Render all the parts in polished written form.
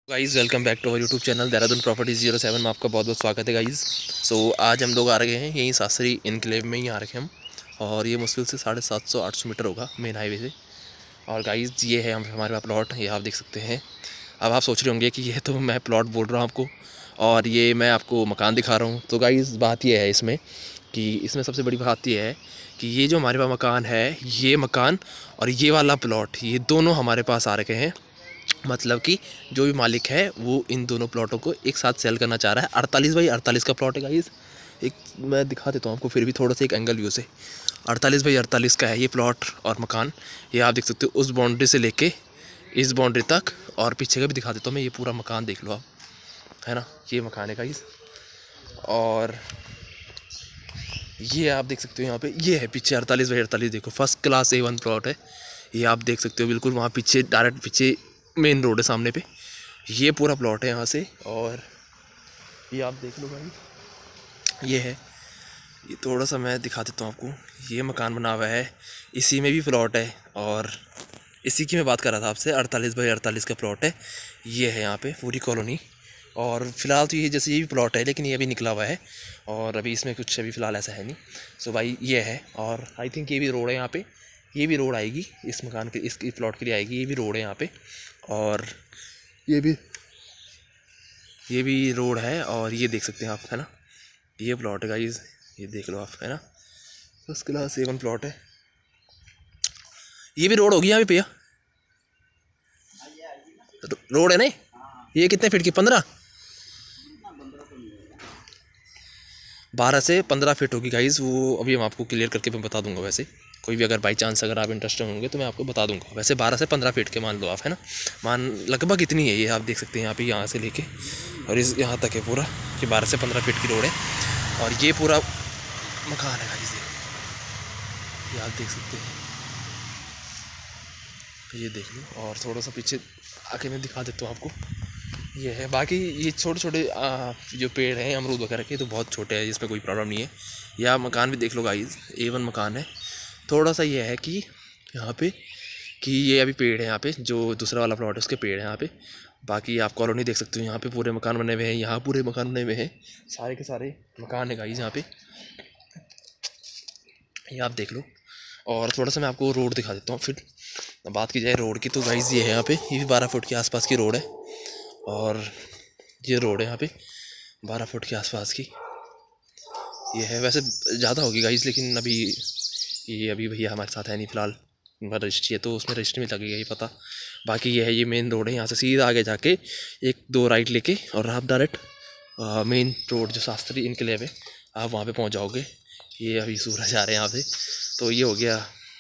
Guys welcome back to our YouTube channel Dehradun properties 07 में आपका बहुत बहुत स्वागत है गाइज़। आज हम लोग आ रहे हैं यहीं सासरी इनक्लेव में ही आ रखे हम, और ये मुश्किल से 750-800 मीटर होगा मेन हाईवे से। और गाइज़ ये है हमारे पास प्लॉट, ये आप देख सकते हैं। अब आप सोच रहे होंगे कि ये तो मैं प्लॉट बोल रहा हूँ आपको और ये मैं आपको मकान दिखा रहा हूँ। तो गाइज़ बात ये है इसमें कि इसमें सबसे बड़ी बात ये है कि ये जो हमारे पास मकान है, ये मकान और ये वाला प्लॉट, ये दोनों हमारे पास आ रखे हैं। मतलब कि जो भी मालिक है वो इन दोनों प्लॉटों को एक साथ सेल करना चाह रहा है। 48 बाई 48 का प्लॉट है गाइस। एक मैं दिखा देता हूँ आपको फिर भी थोड़ा सा एक एंगल व्यू से। 48 बाई 48 का है ये प्लॉट और मकान। ये आप देख सकते हो उस बाउंड्री से लेके इस बाउंड्री तक, और पीछे का भी दिखा देता हूँ मैं। ये पूरा मकान देख लो आप, है ना, ये मकान है गाइस। और ये आप देख सकते हो यहाँ पे, ये है पीछे 48 बाई 48। देखो फर्स्ट क्लास A1 प्लॉट है ये, आप देख सकते हो बिल्कुल। वहाँ पीछे डायरेक्ट पीछे मेन रोड है सामने पे, ये पूरा प्लॉट है यहाँ से। और ये आप देख लो भाई, ये है। ये थोड़ा सा मैं दिखा देता हूँ आपको। ये मकान बना हुआ है, इसी में भी प्लॉट है, और इसी की मैं बात कर रहा था आपसे। 48 बाई 48 का प्लॉट है ये, है यहाँ पे पूरी कॉलोनी। और फिलहाल तो ये जैसे ये भी प्लॉट है, लेकिन ये अभी निकला हुआ है और अभी इसमें कुछ अभी फ़िलहाल ऐसा है नहीं। सो भाई ये है। और आई थिंक ये भी रोड है यहाँ पे, ये भी रोड आएगी इस मकान के, इस प्लॉट के लिए आएगी। ये भी रोड है यहाँ पे, और ये भी रोड है। और ये देख सकते हैं आप, है ना, ये प्लॉट है गाइस, ये देख लो आप, है ना, फर्स्ट क्लास A1 प्लॉट है। ये भी रोड होगी यहाँ पे भैया, रोड है नहीं। ये कितने फीट की? 12 से 15 फीट होगी गाइज़। वो अभी हम आपको क्लियर करके मैं बता दूंगा। वैसे कोई भी अगर बाई चांस अगर आप इंटरेस्टेड होंगे तो मैं आपको बता दूंगा। वैसे 12 से 15 फीट के मान लो आप, है ना, मान लगभग इतनी है। ये आप देख सकते हैं यहाँ पे, यहाँ से लेके और इस यहाँ तक है पूरा, कि 12 से 15 फीट की रोड है। और ये पूरा मकान है गाइज़, ये आप देख सकते हैं, ये देख लो। और थोड़ा सा पीछे आके मैं दिखा देता हूँ आपको। ये है, बाकी ये छोटे छोटे जो पेड़ हैं अमरूद वगैरह के, तो बहुत छोटे हैं, इसमें कोई प्रॉब्लम नहीं है। या मकान भी देख लो गाइस, A1 मकान है। थोड़ा सा ये है कि यहाँ पे कि ये अभी पेड़ है यहाँ पे, जो दूसरा वाला प्लॉट है उसके पेड़ है यहाँ पे। बाकी आप कॉलोनी देख सकते हो, यहाँ पे पूरे मकान बने हुए हैं, यहाँ पूरे मकान बने हुए हैं, सारे के सारे मकान है गाइस यहाँ पे, ये आप देख लो। और थोड़ा सा मैं आपको रोड दिखा देता हूँ फिर। बात की जाए रोड की तो गाइस ये है यहाँ पे, ये भी 12 फुट के आसपास की रोड है। और ये रोड है यहाँ पे 12 फुट के आसपास की, ये है। वैसे ज़्यादा होगी गाइस, लेकिन अभी ये अभी भैया हमारे साथ है नहीं फ़िलहाल, रजिस्ट्री है तो उसमें रजिस्ट्री में लगेगा ये पता। बाकी ये है, ये मेन रोड है। यहाँ से सीधा आगे जाके 1-2 राइट लेके और आप डायरेक्ट मेन रोड जो शास्त्री इनक्लेव है, आप वहाँ पे पहुँच जाओगे। ये अभी सूरज आ रहे हैं यहाँ से, तो ये हो गया।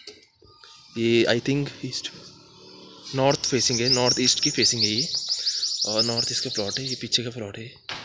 ये I think east north facing है, नॉर्थ ईस्ट की फेसिंग है ये, और नॉर्थ ईस्ट का प्लॉट है। ये पीछे का प्लॉट है,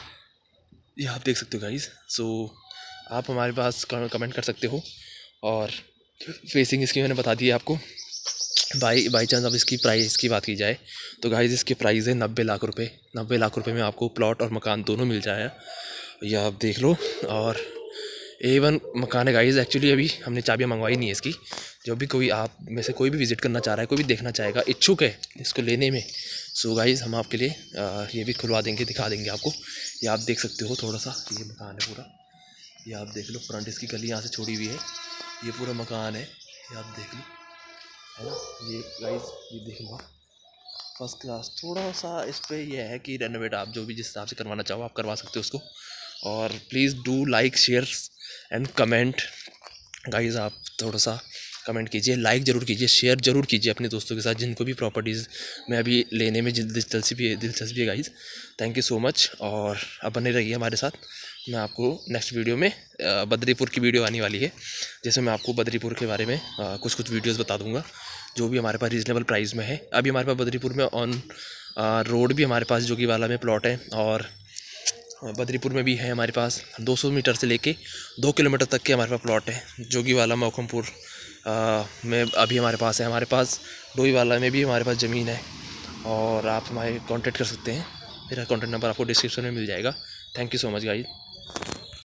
ये आप देख सकते हो गाइस। सो आप हमारे पास कमेंट कर सकते हो। और फेसिंग इसकी मैंने बता दी है आपको। बाई चांस अब इसकी प्राइस की बात की जाए तो गाइस इसकी प्राइस है 90 लाख रुपए। 90 लाख रुपए में आपको प्लॉट और मकान दोनों मिल जाएगा, ये आप देख लो। और A1 मकान है गाइस। एक्चुअली अभी हमने चाबियाँ मंगवाई नहीं है इसकी। जो भी कोई आप में से कोई भी विज़िट करना चाह रहा है, कोई भी देखना चाहेगा, इच्छुक है इसको लेने में, सो गाइस हम आपके लिए ये भी खुलवा देंगे, दिखा देंगे आपको। ये आप देख सकते हो थोड़ा सा, ये मकान है पूरा, ये आप देख लो। फ्रंट इसकी गली यहाँ से छोड़ी हुई है, ये पूरा मकान है, ये आप देख लो, है ना। ये गाइस ये देख लो, फर्स्ट क्लास। थोड़ा सा इस पर यह है कि रेनोवेट आप जो भी जिस हिसाब से करवाना चाहो आप करवा सकते हो उसको। और please do like share and comment guys. आप थोड़ा सा कमेंट कीजिए, लाइक ज़रूर कीजिए, शेयर ज़रूर कीजिए अपने दोस्तों के साथ जिनको भी प्रॉपर्टीज़ में अभी लेने में दिलचस्पी है guys. Thank you so much. और अब बने रहिए हमारे साथ। मैं आपको नेक्स्ट वीडियो में बद्रीपुर की वीडियो आने वाली है, जिसमें मैं आपको बद्रीपुर के बारे में कुछ वीडियोज़ बता दूँगा, जो भी हमारे पास रीज़नेबल प्राइस में है। अभी हमारे पास बद्रीपुर में ऑन रोड भी हमारे पास जोगी वाला में प्लॉट है, और बद्रीपुर में भी है हमारे पास। 200 मीटर से लेके 2 किलोमीटर तक के हमारे पास प्लॉट है। जोगीवाला मौकमपुर में अभी हमारे पास है। हमारे पास डोईवाला में भी हमारे पास ज़मीन है, और आप हमारे कांटेक्ट कर सकते हैं। मेरा कांटेक्ट नंबर आपको डिस्क्रिप्शन में मिल जाएगा। Thank you so much guys.